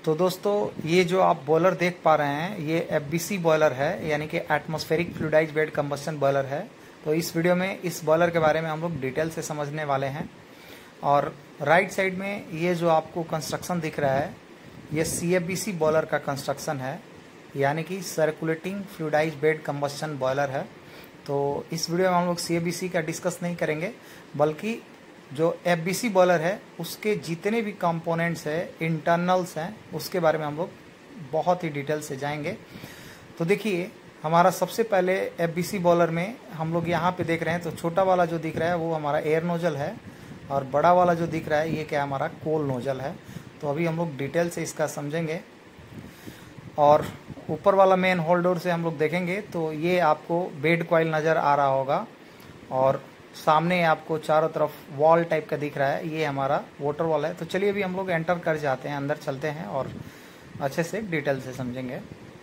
तो दोस्तों ये जो आप बॉयलर देख पा रहे हैं ये एफबीसी बॉयलर है, यानी कि atmospheric fluidised bed combustion boiler है। तो इस वीडियो में इस बॉयलर के बारे में हम लोग डिटेल से समझने वाले हैं। और राइट साइड में ये जो आपको कंस्ट्रक्शन दिख रहा है ये सीएफबीसी बॉयलर का कंस्ट्रक्शन है, यानी कि circulating fluidised bed combustion boiler है। तो इस वीडियो में हम लोग सीएफबीसी का डिस्कस नहीं करेंगे, बल्कि जो एफबीसी बॉयलर है उसके जितने भी कंपोनेंट्स हैं, इंटरनल्स हैं, उसके बारे में हम लोग बहुत ही डिटेल से जाएंगे। तो देखिए हमारा सबसे पहले एफबीसी बॉयलर में हम लोग यहाँ पे देख रहे हैं, तो छोटा वाला जो दिख रहा है वो हमारा एयर नोजल है, और बड़ा वाला जो दिख रहा है ये क्या हमारा कोल नोजल है। तो अभी हम लोग डिटेल से इसका समझेंगे। और ऊपर वाला मेन होल्डर से हम लोग देखेंगे तो ये आपको बेड कॉइल नज़र आ रहा होगा, और सामने आपको चारों तरफ वॉल टाइप का दिख रहा है, ये हमारा वाटर वॉल है। तो चलिए अभी हम लोग एंटर कर जाते हैं, अंदर चलते हैं और अच्छे से डिटेल से समझेंगे।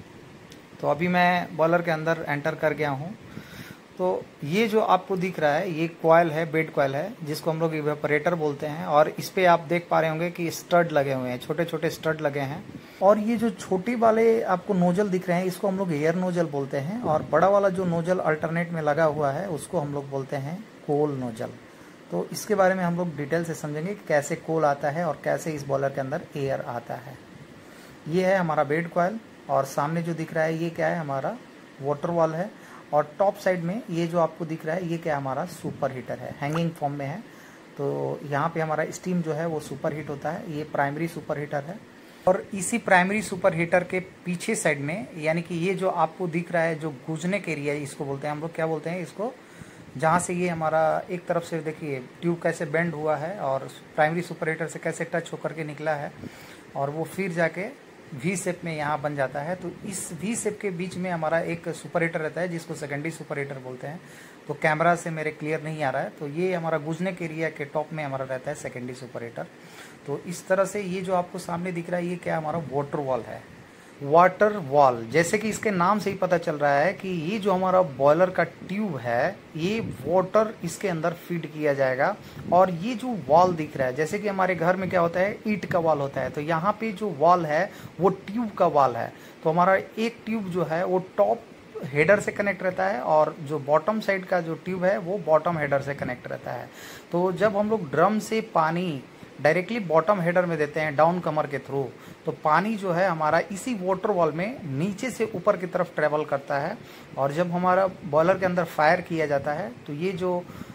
तो अभी मैं बॉयलर के अंदर एंटर कर गया हूँ। तो ये जो आपको दिख रहा है ये कॉइल है, बेड कॉइल है, जिसको हम लोग इवेपोरेटर बोलते हैं। और इस पे आप देख पा रहे होंगे कि स्टड लगे हुए हैं, छोटे छोटे स्टड लगे हैं। और ये जो छोटे वाले आपको नोजल दिख रहे हैं इसको हम लोग एयर नोजल बोलते हैं, और बड़ा वाला जो नोजल अल्टरनेट में लगा हुआ है उसको हम लोग बोलते हैं कोल नोजल। तो इसके बारे में हम लोग डिटेल से समझेंगे कि कैसे कोल आता है और कैसे इस बॉयलर के अंदर एयर आता है। ये है हमारा बेड कॉइल, और सामने जो दिख रहा है ये क्या है, हमारा वाटर वॉल है। और टॉप साइड में ये जो आपको दिख रहा है ये क्या हमारा सुपर हीटर है, हैंगिंग फॉर्म में है। तो यहाँ पे हमारा स्टीम जो है वो सुपर हीट होता है, ये प्राइमरी सुपर हीटर है। और इसी प्राइमरी सुपर हीटर के पीछे साइड में, यानी कि ये जो आपको दिख रहा है जो गूंजने के एरिया इसको बोलते हैं हम लोग, क्या बोलते हैं इसको, जहाँ से ये हमारा एक तरफ से देखिए ट्यूब कैसे बेंड हुआ है और प्राइमरी सुपर हीटर से कैसे टच होकर के निकला है, और वो फिर जाके वी शेप में यहाँ बन जाता है। तो इस वी शेप के बीच में हमारा एक सुपर हीटर रहता है जिसको सेकेंडरी सुपर हीटर बोलते हैं। तो कैमरा से मेरे क्लियर नहीं आ रहा है, तो ये हमारा गूंजने के एरिया के टॉप में हमारा रहता है सेकेंडरी सुपर हीटर। तो इस तरह से ये जो आपको सामने दिख रहा है ये क्या हमारा वाटर वॉल है, वाटर वॉल। जैसे कि इसके नाम से ही पता चल रहा है कि ये जो हमारा बॉयलर का ट्यूब है ये वाटर इसके अंदर फीड किया जाएगा। और ये जो वॉल दिख रहा है, जैसे कि हमारे घर में क्या होता है, ईंट का वॉल होता है, तो यहाँ पे जो वॉल है वो ट्यूब का वॉल है। तो हमारा एक ट्यूब जो है वो टॉप हेडर से कनेक्ट रहता है, और जो बॉटम साइड का जो ट्यूब है वो बॉटम हेडर से कनेक्ट रहता है। तो जब हम लोग ड्रम से पानी डायरेक्टली बॉटम हेडर में देते हैं डाउन कमर के थ्रू, तो पानी जो है हमारा इसी वाटर वॉल में नीचे से ऊपर की तरफ ट्रेवल करता है। और जब हमारा बॉयलर के अंदर फायर किया जाता है तो ये जो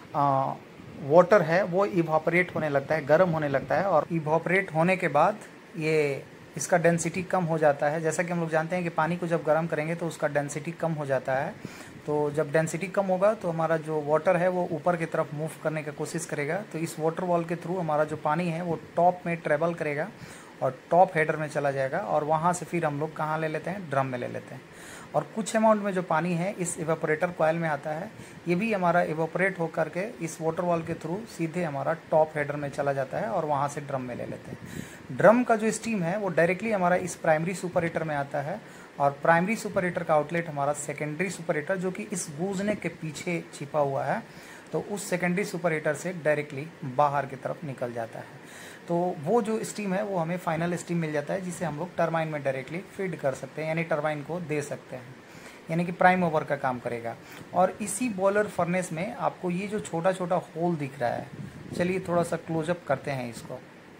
वाटर है वो इवापोरेट होने लगता है, गर्म होने लगता है। और इवापोरेट होने के बाद ये इसका डेंसिटी कम हो जाता है। जैसा कि हम लोग जानते हैं कि पानी को जब गर्म करेंगे तो उसका डेंसिटी कम हो जाता है। तो जब डेंसिटी कम होगा तो हमारा जो वाटर है वो ऊपर की तरफ मूव करने की कोशिश करेगा। तो इस वाटर वॉल के थ्रू हमारा जो पानी है वो टॉप में ट्रेवल करेगा और टॉप हेडर में चला जाएगा, और वहाँ से फिर हम लोग कहाँ ले लेते हैं, ड्रम में ले लेते हैं। और कुछ अमाउंट में जो पानी है इस इवेपोरेटर कॉइल में आता है, ये भी हमारा इवेपोरेट होकर के इस वाटर वॉल के थ्रू सीधे हमारा टॉप हेडर में चला जाता है, और वहाँ से ड्रम में ले लेते हैं। ड्रम का जो स्टीम है वो डायरेक्टली हमारा इस प्राइमरी सुपर हीटर में आता है, और प्राइमरी सुपर हीटर का आउटलेट हमारा सेकेंडरी सुपर हीटर जो कि इस गूंजने के पीछे छिपा हुआ है, तो उस सेकेंडरी सुपर हीटर से डायरेक्टली बाहर की तरफ निकल जाता है। तो वो जो स्टीम है वो हमें फाइनल स्टीम मिल जाता है, जिसे हम लोग टरबाइन में डायरेक्टली फीड कर सकते हैं, यानी टरबाइन को दे सकते हैं, यानी कि प्राइम ओवर का काम करेगा। और इसी बॉयलर फर्नेस में आपको ये जो छोटा छोटा होल दिख रहा है, चलिए थोड़ा सा क्लोजअप करते हैं इसको।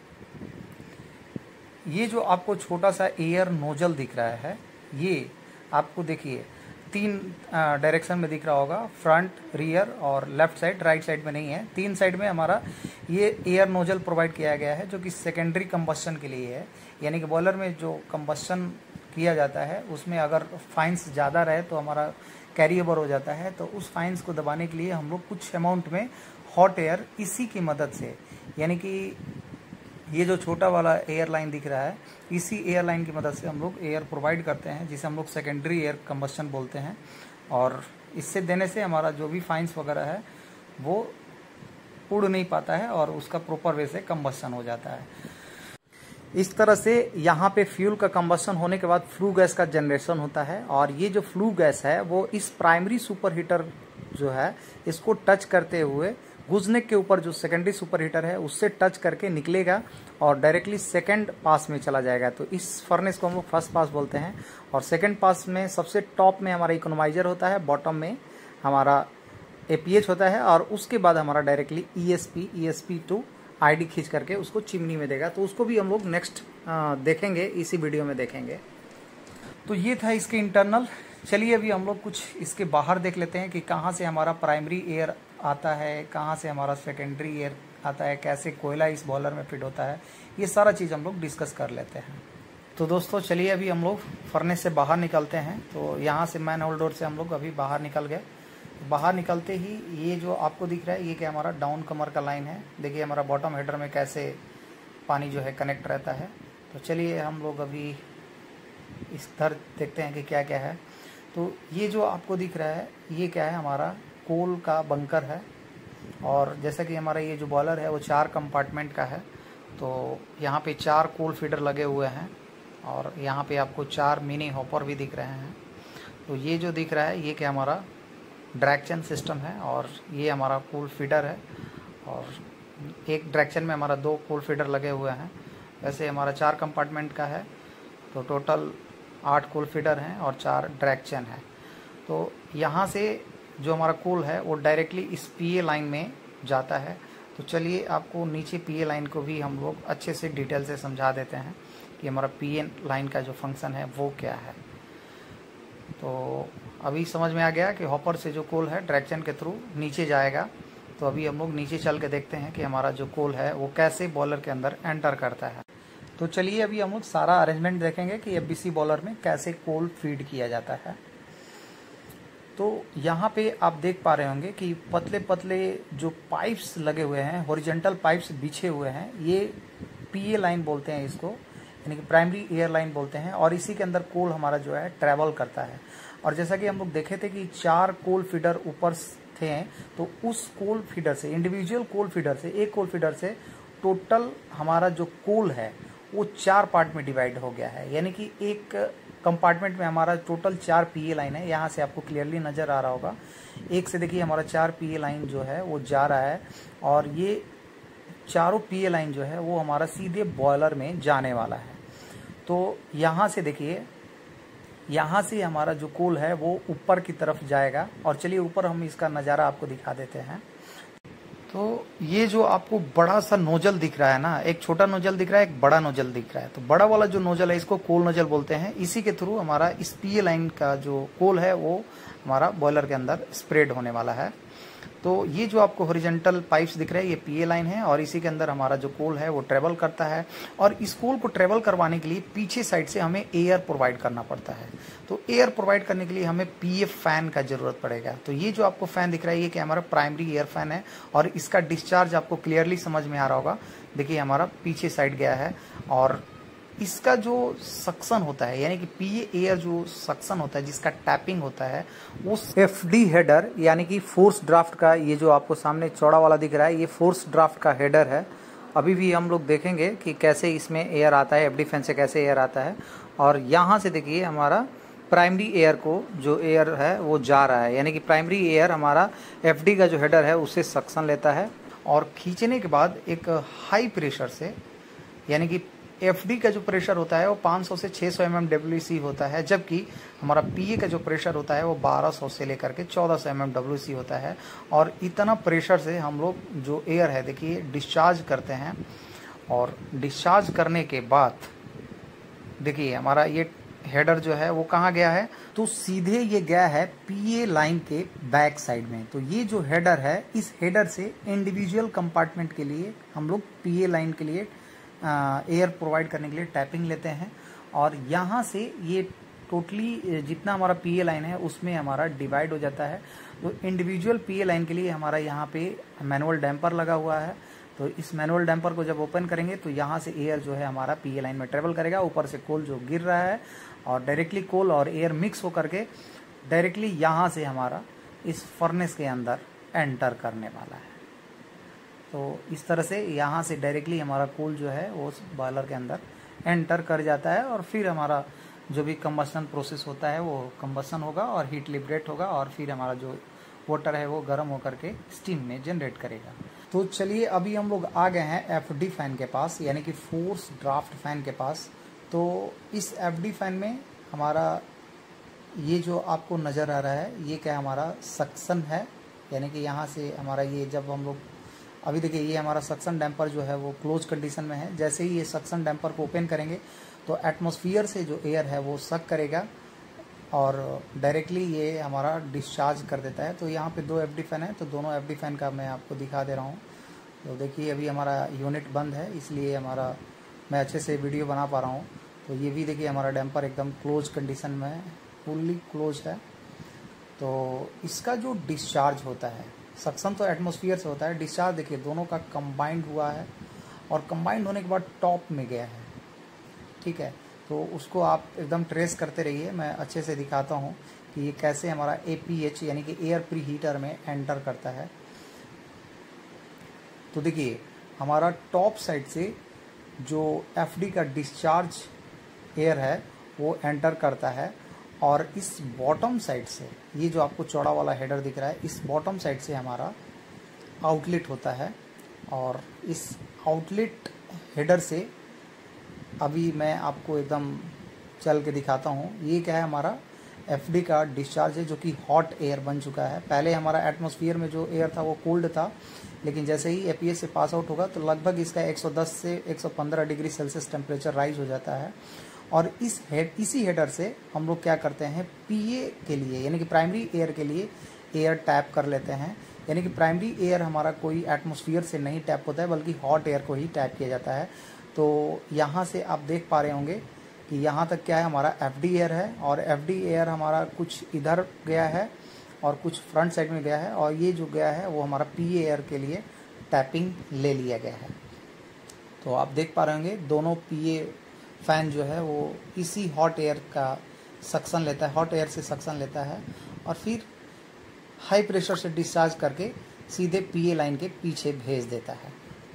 ये जो आपको छोटा सा एयर नोजल दिख रहा है ये आपको देखिए 3 डायरेक्शन में दिख रहा होगा, फ्रंट, रियर और लेफ्ट साइड, राइट साइड में नहीं है। 3 साइड में हमारा ये एयर नोजल प्रोवाइड किया गया है जो कि सेकेंडरी कंबस्शन के लिए है, यानी कि बॉयलर में जो कंबस्शन किया जाता है उसमें अगर फाइन्स ज़्यादा रहे तो हमारा कैरी ओवर हो जाता है। तो उस फाइन्स को दबाने के लिए हम लोग कुछ अमाउंट में हॉट एयर इसी की मदद से, यानी कि ये जो छोटा वाला एयर लाइन दिख रहा है इसी एयर लाइन की मदद से हम लोग एयर प्रोवाइड करते हैं, जिसे हम लोग सेकेंडरी एयर कंबस्शन बोलते हैं। और इससे देने से हमारा जो भी फाइन्स वगैरह है वो उड़ नहीं पाता है और उसका प्रॉपर वे से कंबस्शन हो जाता है। इस तरह से यहाँ पे फ्यूल का कंबस्शन होने के बाद फ्लू गैस का जनरेशन होता है, और ये जो फ्लू गैस है वो इस प्राइमरी सुपर हीटर जो है इसको टच करते हुए गूंजने के ऊपर जो सेकेंडरी सुपर हीटर है उससे टच करके निकलेगा, और डायरेक्टली सेकंड पास में चला जाएगा। तो इस फर्नेस को हम लोग फर्स्ट पास बोलते हैं। और सेकंड पास में सबसे टॉप में हमारा इकोनोमाइजर होता है, बॉटम में हमारा APH होता है, और उसके बाद हमारा डायरेक्टली ESP टू ID खींच करके उसको चिमनी में देगा। तो उसको भी हम लोग नेक्स्ट देखेंगे, इसी वीडियो में देखेंगे। तो ये था इसके इंटरनल। चलिए अभी हम लोग कुछ इसके बाहर देख लेते हैं कि कहाँ से हमारा प्राइमरी एयर आता है, कहाँ से हमारा सेकेंडरी एयर आता है, कैसे कोयला इस बॉयलर में फिट होता है, ये सारा चीज़ हम लोग डिस्कस कर लेते हैं। तो दोस्तों चलिए अभी हम लोग फर्नेस से बाहर निकलते हैं। तो यहाँ से मैन होल डोर से हम लोग अभी बाहर निकल गए। बाहर निकलते ही ये जो आपको दिख रहा है, ये क्या हमारा डाउन कमर का लाइन है। देखिए हमारा बॉटम हेडर में कैसे पानी जो है कनेक्ट रहता है। तो चलिए हम लोग अभी इस तरह देखते हैं कि क्या क्या है। तो ये जो आपको दिख रहा है, ये क्या है, हमारा कोल का बंकर है। और जैसा कि हमारा ये जो बॉयलर है वो 4 कंपार्टमेंट का है। तो यहाँ पे 4 कोल फीडर लगे हुए हैं, और यहाँ पे आपको 4 मिनी हॉपर भी दिख रहे हैं। तो ये जो दिख रहा है, ये क्या हमारा ड्रैक्चन सिस्टम है, और ये हमारा कोल फीडर है। और एक ड्रैक्चन में हमारा 2 कोल फीडर लगे हुए हैं। वैसे हमारा 4 कंपार्टमेंट का है, तो टोटल 8 कोल फीडर हैं और 4 ड्रैक्चन है। तो यहाँ से जो हमारा कोल है वो डायरेक्टली इस PA लाइन में जाता है। तो चलिए आपको नीचे PA लाइन को भी हम लोग अच्छे से डिटेल से समझा देते हैं कि हमारा PA लाइन का जो फंक्शन है वो क्या है। तो अभी समझ में आ गया कि हॉपर से जो कोल है ड्रैक्चन के थ्रू नीचे जाएगा। तो अभी हम लोग नीचे चल के देखते हैं कि हमारा जो कोल है वो कैसे बॉयलर के अंदर एंटर करता है। तो चलिए अभी हम लोग सारा अरेंजमेंट देखेंगे कि FBC बॉयलर में कैसे कोल फीड किया जाता है। तो यहाँ पे आप देख पा रहे होंगे कि पतले पतले जो पाइप्स लगे हुए हैं, हॉरिजॉन्टल पाइप्स बिछे हुए हैं, ये PA लाइन बोलते हैं इसको, यानी कि प्राइमरी एयर लाइन बोलते हैं। और इसी के अंदर कोल हमारा जो है ट्रैवल करता है। और जैसा कि हम लोग देखे थे कि 4 कोल फीडर ऊपर थे, तो उस कोल फीडर से, इंडिविजुअल कोल फीडर से, एक कोल फीडर से टोटल हमारा जो कोल है वो 4 पार्ट में डिवाइड हो गया है। यानी कि एक कंपार्टमेंट में हमारा टोटल 4 PA लाइन है। यहाँ से आपको क्लियरली नज़र आ रहा होगा। एक से देखिए हमारा 4 PA लाइन जो है वो जा रहा है, और ये चारों PA लाइन जो है वो हमारा सीधे बॉयलर में जाने वाला है। तो यहाँ से देखिए, यहाँ से हमारा जो कोल है वो ऊपर की तरफ जाएगा। और चलिए ऊपर हम इसका नज़ारा आपको दिखा देते हैं। तो ये जो आपको बड़ा सा नोजल दिख रहा है ना, एक छोटा नोजल दिख रहा है, एक बड़ा नोजल दिख रहा है। तो बड़ा वाला जो नोजल है इसको कोल नोजल बोलते हैं। इसी के थ्रू हमारा इस PA लाइन का जो कोल है वो हमारा बॉयलर के अंदर स्प्रेड होने वाला है। तो ये जो आपको हॉरिजॉन्टल पाइप्स दिख रहे हैं, ये PA लाइन है, और इसी के अंदर हमारा जो कोल है वो ट्रेवल करता है। और इस कोल को ट्रेवल करवाने के लिए पीछे साइड से हमें एयर प्रोवाइड करना पड़ता है। तो एयर प्रोवाइड करने के लिए हमें PA फैन का जरूरत पड़ेगा। तो ये जो आपको फैन दिख रहा है, ये कि हमारा प्राइमरी एयर फैन है, और इसका डिस्चार्ज आपको क्लियरली समझ में आ रहा होगा। देखिए हमारा पीछे साइड गया है, और इसका जो सक्शन होता है, यानी कि PA एयर जो सक्शन होता है, जिसका टैपिंग होता है, उस FD हेडर यानी कि फोर्स ड्राफ्ट का, ये जो आपको सामने चौड़ा वाला दिख रहा है, ये फोर्स ड्राफ्ट का हेडर है। अभी भी हम लोग देखेंगे कि कैसे इसमें एयर आता है, FD फैन से कैसे एयर आता है। और यहाँ से देखिए हमारा प्राइमरी एयर को, जो एयर है वो जा रहा है, यानी कि प्राइमरी एयर हमारा FD का जो हेडर है उससे सक्शन लेता है, और खींचने के बाद एक हाई प्रेशर से, यानी कि FD का जो प्रेशर होता है वो 500 से 600 mm WC होता है, जबकि हमारा PA का जो प्रेशर होता है वो 1200 से लेकर के 1400 mm WC होता है। और इतना प्रेशर से हम लोग जो एयर है देखिए डिस्चार्ज करते हैं। और डिस्चार्ज करने के बाद देखिए हमारा ये हेडर जो है वो कहाँ गया है, तो सीधे ये गया है PA लाइन के बैक साइड में। तो ये जो हेडर है, इस हेडर से इंडिविजुअल कंपार्टमेंट के लिए हम लोग PA लाइन के लिए एयर प्रोवाइड करने के लिए टैपिंग लेते हैं। और यहाँ से ये टोटली जितना हमारा PA लाइन है उसमें हमारा डिवाइड हो जाता है। तो इंडिविजुअल PA लाइन के लिए हमारा यहाँ पे मैनुअल डैम्पर लगा हुआ है। तो इस मैनुअल डैम्पर को जब ओपन करेंगे तो यहाँ से एयर जो है हमारा PA लाइन में ट्रेवल करेगा। ऊपर से कोल जो गिर रहा है, और डायरेक्टली कोल और एयर मिक्स होकर के डायरेक्टली यहाँ से हमारा इस फर्नेस के अंदर एंटर करने वाला है। तो इस तरह से यहाँ से डायरेक्टली हमारा कोल जो है वो बॉयलर के अंदर एंटर कर जाता है, और फिर हमारा जो भी कंबस्शन प्रोसेस होता है वो कंबस्शन होगा और हीट लिबरेट होगा, और फिर हमारा जो वाटर है वो गर्म होकर के स्टीम में जनरेट करेगा। तो चलिए अभी हम लोग आ गए हैं एफडी फैन के पास, यानी कि फोर्स ड्राफ्ट फैन के पास। तो इस एफडी फैन में हमारा ये जो आपको नज़र आ रहा है ये क्या हमारा सक्शन है, यानी कि यहाँ से हमारा ये जब हम लोग अभी देखिए ये हमारा सक्शन डैम्पर जो है वो क्लोज कंडीशन में है। जैसे ही ये सक्शन डैम्पर को ओपन करेंगे तो एटमॉस्फेयर से जो एयर है वो सक करेगा और डायरेक्टली ये हमारा डिस्चार्ज कर देता है। तो यहाँ पे दो एफडी फैन है, तो दोनों एफडी फैन का मैं आपको दिखा दे रहा हूँ। तो देखिए अभी हमारा यूनिट बंद है, इसलिए हमारा मैं अच्छे से वीडियो बना पा रहा हूँ। तो ये भी देखिए हमारा डैम्पर एकदम क्लोज कंडीशन में है, फुल्ली क्लोज है। तो इसका जो डिस्चार्ज होता है, सक्शन तो एटमॉस्फेयर से होता है, डिस्चार्ज देखिए दोनों का कंबाइंड हुआ है और कंबाइंड होने के बाद टॉप में गया है। ठीक है, तो उसको आप एकदम ट्रेस करते रहिए, मैं अच्छे से दिखाता हूँ कि ये कैसे हमारा APH यानी कि एयर प्री हीटर में एंटर करता है। तो देखिए हमारा टॉप साइड से जो एफडी का डिस्चार्ज एयर है वो एंटर करता है और इस बॉटम साइड से, ये जो आपको चौड़ा वाला हेडर दिख रहा है, इस बॉटम साइड से हमारा आउटलेट होता है। और इस आउटलेट हेडर से अभी मैं आपको एकदम चल के दिखाता हूँ। ये क्या है, हमारा एफडी का डिस्चार्ज है जो कि हॉट एयर बन चुका है। पहले हमारा एटमॉस्फेयर में जो एयर था वो कोल्ड था, लेकिन जैसे ही APH से पास आउट होगा तो लगभग इसका 110 से 115 डिग्री सेल्सियस टेम्परेचर राइज हो जाता है। और इसी हेडर से हम लोग क्या करते हैं, PA के लिए यानी कि प्राइमरी एयर के लिए एयर टैप कर लेते हैं। यानी कि प्राइमरी एयर हमारा कोई एटमॉस्फेयर से नहीं टैप होता है बल्कि हॉट एयर को ही टैप किया जाता है। तो यहाँ से आप देख पा रहे होंगे कि यहाँ तक क्या है, हमारा FD एयर है और FD एयर हमारा कुछ इधर गया है और कुछ फ्रंट साइड में गया है, और ये जो गया है वो हमारा PA एयर के लिए टैपिंग ले लिया गया है। तो आप देख पा रहे होंगे दोनों PA फैन जो है वो इसी हॉट एयर का सक्शन लेता है, हॉट एयर से सक्शन लेता है और फिर हाई प्रेशर से डिस्चार्ज करके सीधे PA लाइन के पीछे भेज देता है।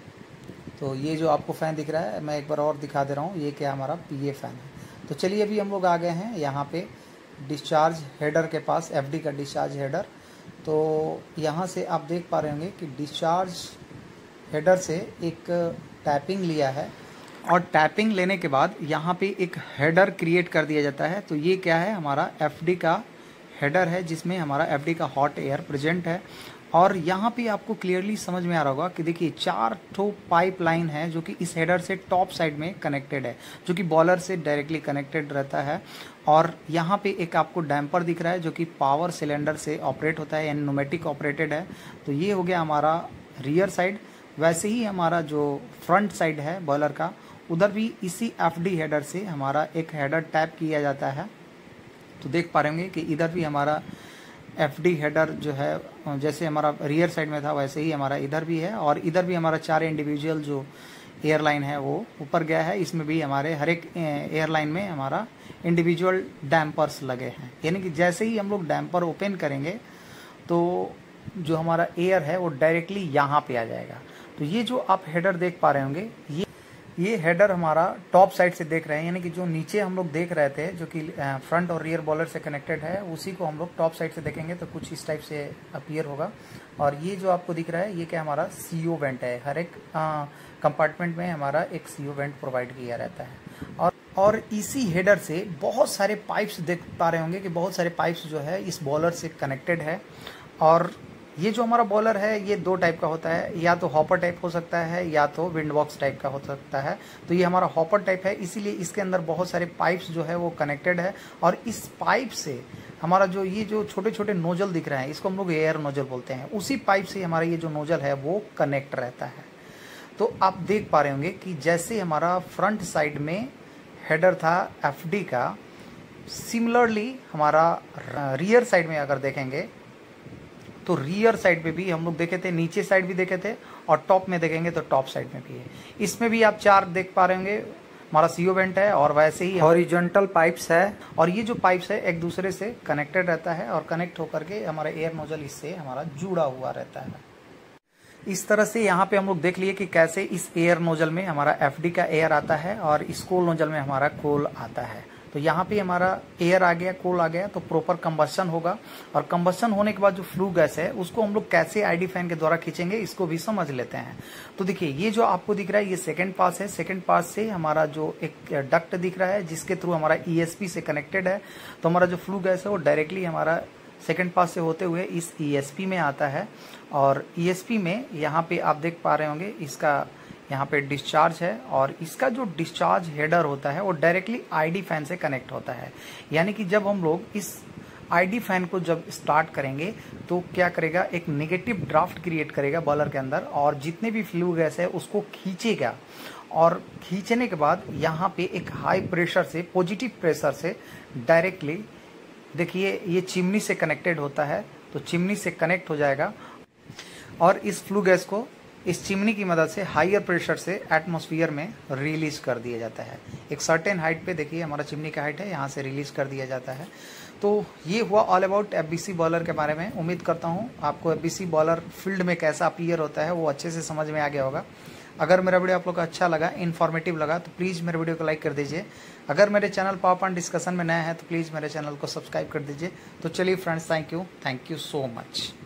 तो ये जो आपको फ़ैन दिख रहा है मैं एक बार और दिखा दे रहा हूँ, ये क्या हमारा PA फ़ैन है। तो चलिए अभी हम लोग आ गए हैं यहाँ पे डिस्चार्ज हेडर के पास, FD का डिस्चार्ज हेडर। तो यहाँ से आप देख पा रहे होंगे कि डिस्चार्ज हेडर से एक टैपिंग लिया है और टैपिंग लेने के बाद यहाँ पे एक हेडर क्रिएट कर दिया जाता है। तो ये क्या है, हमारा FD का हेडर है जिसमें हमारा FD का हॉट एयर प्रेजेंट है। और यहाँ पे आपको क्लियरली समझ में आ रहा होगा कि देखिए 4 ठो पाइप लाइन है जो कि इस हेडर से टॉप साइड में कनेक्टेड है, जो कि बॉलर से डायरेक्टली कनेक्टेड रहता है। और यहाँ पे एक आपको डैम्पर दिख रहा है जो कि पावर सिलेंडर से ऑपरेट होता है, यानी न्यूमेटिक ऑपरेटेड है। तो ये हो गया हमारा रियर साइड। वैसे ही हमारा जो फ्रंट साइड है बॉलर का, उधर भी इसी FD हेडर से हमारा एक हेडर टैप किया जाता है। तो देख पा रहे होंगे कि इधर भी हमारा FD हेडर जो है जैसे हमारा रियर साइड में था वैसे ही हमारा इधर भी है, और इधर भी हमारा 4 इंडिविजुअल जो एयरलाइन है वो ऊपर गया है। इसमें भी हमारे हर एक एयरलाइन में हमारा इंडिविजुअल डैम्पर्स लगे हैं, यानी कि जैसे ही हम लोग डैम्पर ओपन करेंगे तो जो हमारा एयर है वो डायरेक्टली यहाँ पे आ जाएगा। तो ये जो आप हेडर देख पा रहे होंगे, ये हेडर हमारा टॉप साइड से देख रहे हैं, यानी कि जो नीचे हम लोग देख रहे थे जो कि फ्रंट और रियर बॉलर से कनेक्टेड है, उसी को हम लोग टॉप साइड से देखेंगे तो कुछ इस टाइप से अपीयर होगा। और ये जो आपको दिख रहा है ये क्या हमारा CO वेंट है। हर एक कंपार्टमेंट में हमारा एक CO वेंट प्रोवाइड किया रहता है। और इसी हेडर से बहुत सारे पाइप्स देख पा रहे होंगे कि बहुत सारे पाइप्स जो है इस बॉलर से कनेक्टेड है। और ये जो हमारा बॉलर है ये 2 टाइप का होता है, या तो हॉपर टाइप हो सकता है या तो विंड बॉक्स टाइप का हो सकता है। तो ये हमारा हॉपर टाइप है, इसीलिए इसके अंदर बहुत सारे पाइप्स जो है वो कनेक्टेड है। और इस पाइप से हमारा जो ये जो छोटे छोटे नोजल दिख रहे हैं इसको हम लोग एयर नोजल बोलते हैं, उसी पाइप से हमारा ये जो नोजल है वो कनेक्ट रहता है। तो आप देख पा रहे होंगे कि जैसे हमारा फ्रंट साइड में हेडर था FD का, सिमिलरली हमारा रियर साइड में अगर देखेंगे तो रियर साइड पे भी हम लोग देखे थे, नीचे साइड भी देखे थे, और टॉप में देखेंगे तो टॉप साइड में भी है। इसमें भी आप 4 देख पा रहे होंगे, हमारा CO वेंट है और वैसे ही हॉरिजॉन्टल पाइप्स है। और ये जो पाइप्स है एक दूसरे से कनेक्टेड रहता है और कनेक्ट होकर के हमारा एयर नोजल इससे हमारा जुड़ा हुआ रहता है। इस तरह से यहाँ पे हम लोग देख लिए कि कैसे इस एयर नोजल में हमारा FD का एयर आता है और इस कोल नोजल में हमारा कोल आता है। तो यहाँ पे हमारा एयर आ गया, कोल आ गया, तो प्रॉपर कंबस्शन होगा। और कंबस्शन होने के बाद जो फ्लू गैस है उसको हम लोग कैसे आईडी फैन के द्वारा खींचेंगे इसको भी समझ लेते हैं। तो देखिए ये जो आपको दिख रहा है ये सेकंड पास है। सेकंड पास से हमारा जो एक डक्ट दिख रहा है जिसके थ्रू हमारा ESP से कनेक्टेड है। तो हमारा जो फ्लू गैस है वो डायरेक्टली हमारा सेकंड पास से होते हुए इस ESP में आता है। और ESP में यहाँ पे आप देख पा रहे होंगे इसका यहाँ पे डिस्चार्ज है, और इसका जो डिस्चार्ज हेडर होता है वो डायरेक्टली आईडी फैन से कनेक्ट होता है। यानी कि जब हम लोग इस आईडी फैन को जब स्टार्ट करेंगे तो क्या करेगा, एक नेगेटिव ड्राफ्ट क्रिएट करेगा बॉयलर के अंदर, और जितने भी फ्लू गैस है उसको खींचेगा। और खींचने के बाद यहाँ पे एक हाई प्रेशर से, पॉजिटिव प्रेशर से डायरेक्टली देखिए ये चिमनी से कनेक्टेड होता है, तो चिमनी से कनेक्ट हो जाएगा और इस फ्लू गैस को इस चिमनी की मदद से हायर प्रेशर से एटमॉस्फेयर में रिलीज कर दिया जाता है। एक सर्टेन हाइट पे, देखिए हमारा चिमनी का हाइट है, यहाँ से रिलीज कर दिया जाता है। तो ये हुआ ऑल अबाउट FBC बॉयलर के बारे में। उम्मीद करता हूँ आपको FBC बॉयलर फील्ड में कैसा अपीयर होता है वो अच्छे से समझ में आ गया होगा। अगर मेरा वीडियो आप लोग को अच्छा लगा, इन्फॉर्मेटिव लगा, तो प्लीज़ मेरे वीडियो को लाइक कर दीजिए। अगर मेरे चैनल पावर पॉइंट डिस्कशन में नया है तो प्लीज़ मेरे चैनल को सब्सक्राइब कर दीजिए। तो चलिए friends, thank you so much.